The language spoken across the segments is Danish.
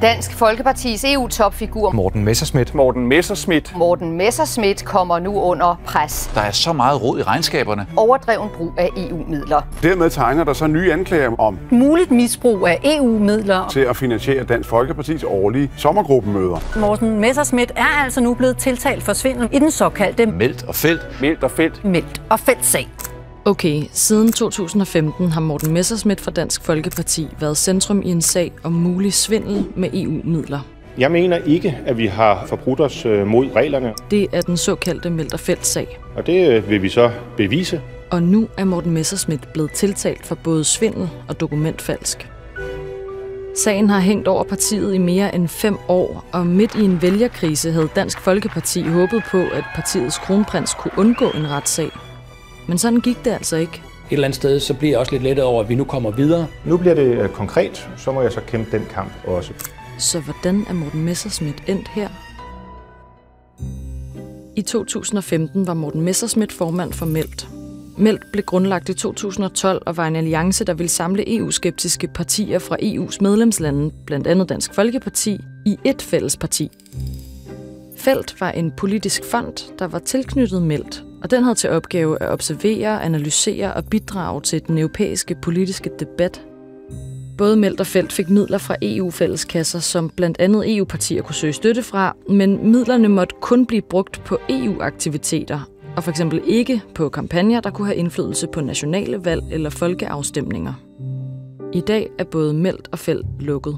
Dansk Folkepartis EU-topfigur Morten Messerschmidt. Morten Messerschmidt kommer nu under pres. Der er så meget rod i regnskaberne. Overdreven brug af EU-midler. Dermed tegner der så nye anklager om muligt misbrug af EU-midler til at finansiere Dansk Folkepartis årlige sommergruppemøder. Morten Messerschmidt er altså nu blevet tiltalt for svindel i den såkaldte Meldt og Felt-sag. Okay, siden 2015 har Morten Messerschmidt fra Dansk Folkeparti været centrum i en sag om mulig svindel med EU-midler. Jeg mener ikke, at vi har forbrudt os mod reglerne. Det er den såkaldte Meldt og Felt-sag. Og det vil vi så bevise. Og nu er Morten Messerschmidt blevet tiltalt for både svindel og dokumentfalsk. Sagen har hængt over partiet i mere end 5 år, og midt i en vælgerkrise havde Dansk Folkeparti håbet på, at partiets kronprins kunne undgå en retssag. Men sådan gik det altså ikke. Et eller andet sted, så bliver jeg også lidt lettet over, at vi nu kommer videre. Nu bliver det konkret, så må jeg så kæmpe den kamp også. Så hvordan er Morten Messerschmidt endt her? I 2015 var Morten Messerschmidt formand for Meldt. Meldt blev grundlagt i 2012 og var en alliance, der ville samle EU-skeptiske partier fra EU's medlemslande, blandt andet Dansk Folkeparti, i ét fælles parti. Felt var en politisk fond, der var tilknyttet Meldt, og den havde til opgave at observere, analysere og bidrage til den europæiske politiske debat. Både Meldt og Felt fik midler fra EU-fælleskasser, som blandt andet EU-partier kunne søge støtte fra, men midlerne måtte kun blive brugt på EU-aktiviteter, og for eksempel ikke på kampagner, der kunne have indflydelse på nationale valg eller folkeafstemninger. I dag er både Meldt og Felt lukket.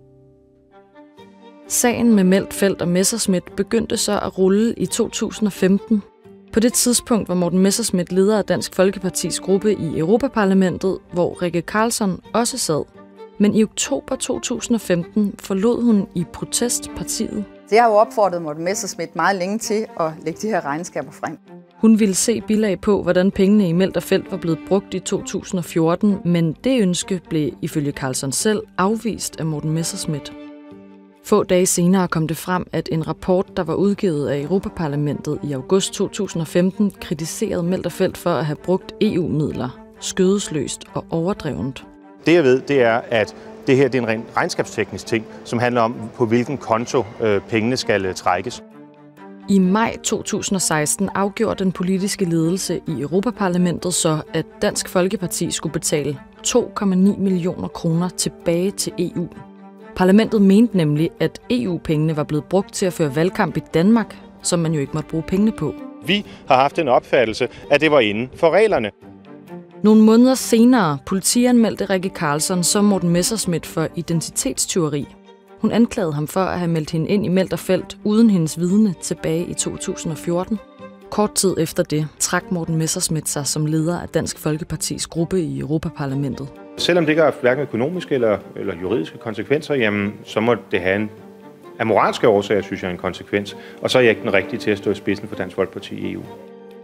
Sagen med Meldt, Felt og Messerschmidt begyndte så at rulle i 2015. På det tidspunkt var Morten Messerschmidt leder af Dansk Folkepartis gruppe i Europaparlamentet, hvor Rikke Carlsson også sad. Men i oktober 2015 forlod hun i protest partiet. Jeg har jo opfordret Morten Messerschmidt meget længe til at lægge de her regnskaber frem. Hun ville se bilag på, hvordan pengene i Meldt og Felt var blevet brugt i 2014, men det ønske blev ifølge Carlsson selv afvist af Morten Messerschmidt. Få dage senere kom det frem, at en rapport, der var udgivet af Europaparlamentet i august 2015, kritiserede Meldt og Felt for at have brugt EU-midler, skødesløst og overdrevent. Det jeg ved, det er, at det her det er en ren regnskabsteknisk ting, som handler om, på hvilken konto pengene skal trækkes. I maj 2016 afgjorde den politiske ledelse i Europaparlamentet så, at Dansk Folkeparti skulle betale 2,9 millioner kroner tilbage til EU. Parlamentet mente nemlig, at EU-pengene var blevet brugt til at føre valgkamp i Danmark, som man jo ikke måtte bruge pengene på. Vi har haft en opfattelse, at det var inden for reglerne. Nogle måneder senere politianmeldte Rikke Carlsson som Morten Messerschmidt for identitetstyveri. Hun anklagede ham for at have meldt hende ind i Meldt og Felt uden hendes vidne tilbage i 2014. Kort tid efter det trak Morten Messerschmidt sig som leder af Dansk Folkepartis gruppe i Europaparlamentet. Selvom det ikke har hverken økonomiske eller juridiske konsekvenser, jamen, så må det have af moralske årsager, synes jeg, en konsekvens. Og så er jeg ikke den rigtige til at stå i spidsen for Dansk Folkeparti i EU.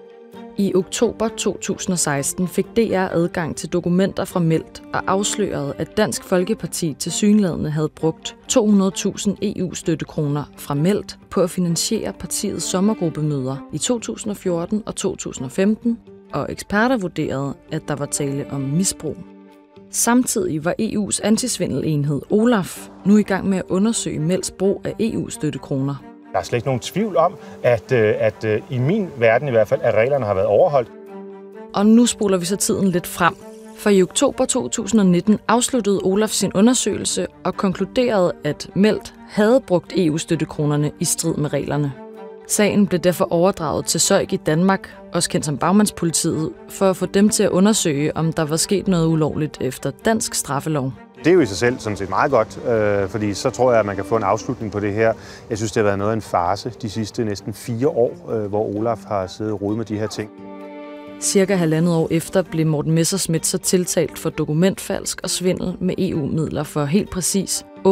I oktober 2016 fik DR adgang til dokumenter fra Meldt og afslørede, at Dansk Folkeparti tilsyneladende havde brugt 200.000 EU-støttekroner fra Meldt på at finansiere partiets sommergruppemøder i 2014 og 2015, og eksperter vurderede, at der var tale om misbrug. Samtidig var EU's antisvindelenhed OLAF nu i gang med at undersøge Meldts brug af EU-støttekroner. Der er slet ikke nogen tvivl om, at i min verden i hvert fald, at reglerne har været overholdt. Og nu spoler vi så tiden lidt frem. For i oktober 2019 afsluttede OLAF sin undersøgelse og konkluderede, at Meldt havde brugt EU-støttekronerne i strid med reglerne. Sagen blev derfor overdraget til SØIK i Danmark, også kendt som Bagmandspolitiet, for at få dem til at undersøge, om der var sket noget ulovligt efter dansk straffelov. Det er jo i sig selv sådan set meget godt, fordi så tror jeg, at man kan få en afslutning på det her. Jeg synes, det har været noget af en farce de sidste næsten 4 år, hvor OLAF har siddet og rodet med de her ting. Cirka 1,5 år efter blev Morten Messerschmidt så tiltalt for dokumentfalsk og svindel med EU-midler for helt præcis 98.835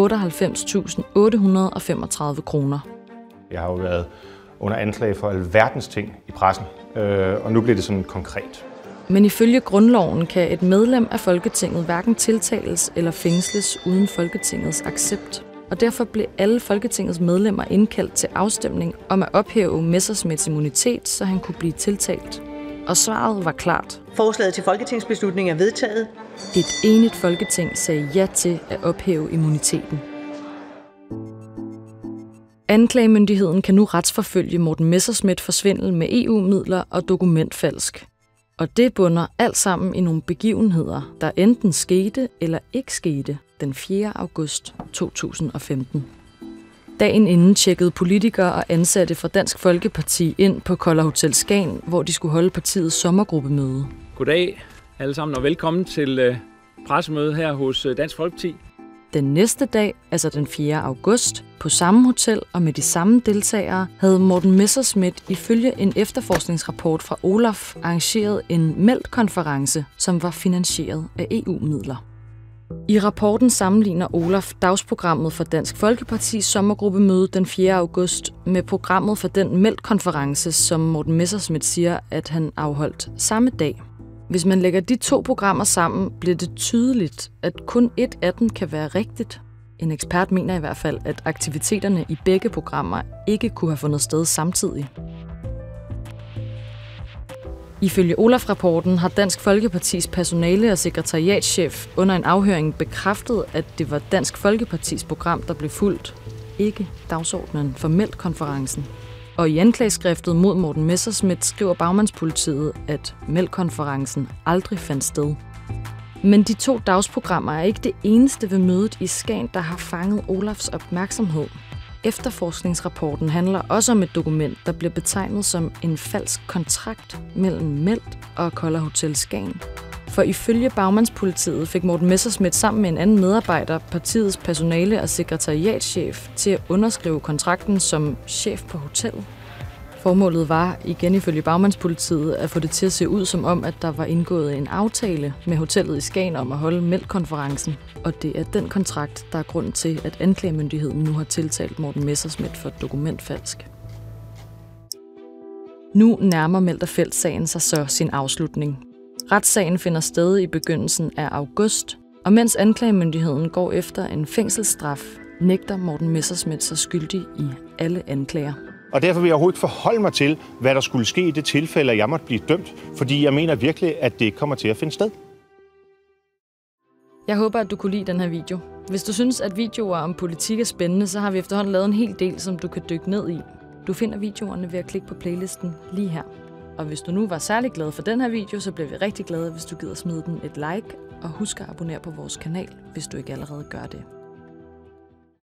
kroner. Jeg har jo været under anklage for alverdens ting i pressen, og nu bliver det sådan konkret. Men ifølge grundloven kan et medlem af Folketinget hverken tiltales eller fængsles uden Folketingets accept. Og derfor blev alle Folketingets medlemmer indkaldt til afstemning om at ophæve Messerschmidts immunitet, så han kunne blive tiltalt. Og svaret var klart. Forslaget til folketingsbeslutning er vedtaget. Et enigt Folketing sagde ja til at ophæve immuniteten. Anklagemyndigheden kan nu retsforfølge Morten Messerschmidt for svindel med EU-midler og dokumentfalsk. Og det bunder alt sammen i nogle begivenheder, der enten skete eller ikke skete den 4. august 2015. Dagen inden tjekkede politikere og ansatte fra Dansk Folkeparti ind på Koller Hotel Skagen, hvor de skulle holde partiets sommergruppemøde. Goddag alle sammen og velkommen til pressemøde her hos Dansk Folkeparti. Den næste dag, altså den 4. august, på samme hotel og med de samme deltagere, havde Morten Messerschmidt ifølge en efterforskningsrapport fra Olaf arrangeret en Meldt-konference, som var finansieret af EU-midler. I rapporten sammenligner Olaf dagsprogrammet for Dansk Folkepartis sommergruppemøde den 4. august med programmet for den Meldt-konference, som Morten Messerschmidt siger, at han afholdt samme dag. Hvis man lægger de to programmer sammen, bliver det tydeligt, at kun et af dem kan være rigtigt. En ekspert mener i hvert fald, at aktiviteterne i begge programmer ikke kunne have fundet sted samtidig. Ifølge Olaf-rapporten har Dansk Folkepartis personale- og sekretariatschef under en afhøring bekræftet, at det var Dansk Folkepartis program, der blev fulgt, ikke dagsordenen for Meldt-konferencen. Og i anklageskriftet mod Morten Messerschmidt skriver Bagmandspolitiet, at Meldt-konferencen aldrig fandt sted. Men de to dagsprogrammer er ikke det eneste ved mødet i Skagen, der har fanget Olafs opmærksomhed. Efterforskningsrapporten handler også om et dokument, der bliver betegnet som en falsk kontrakt mellem Meldt og Koller Hotel Skagen. For ifølge Bagmandspolitiet fik Morten Messerschmidt sammen med en anden medarbejder partiets personale- og sekretariatschef til at underskrive kontrakten som chef på hotellet. Formålet var, igen ifølge Bagmandspolitiet, at få det til at se ud som om, at der var indgået en aftale med hotellet i Skagen om at holde Meldt-konferencen. Og det er den kontrakt, der er grund til, at anklagemyndigheden nu har tiltalt Morten Messerschmidt for dokumentfalsk. Nu nærmer Meldt og Felt-sagen sig så sin afslutning. Retssagen finder sted i begyndelsen af august, og mens anklagemyndigheden går efter en fængselsstraf, nægter Morten Messerschmidt sig skyldig i alle anklager. Og derfor vil jeg overhovedet ikke forholde mig til, hvad der skulle ske i det tilfælde, at jeg måtte blive dømt, fordi jeg mener virkelig, at det ikke kommer til at finde sted. Jeg håber, at du kunne lide den her video. Hvis du synes, at videoer om politik er spændende, så har vi efterhånden lavet en hel del, som du kan dykke ned i. Du finder videoerne ved at klikke på playlisten lige her. Og hvis du nu var særlig glad for den her video, så bliver vi rigtig glade, hvis du gider smide den et like, og husk at abonnere på vores kanal, hvis du ikke allerede gør det.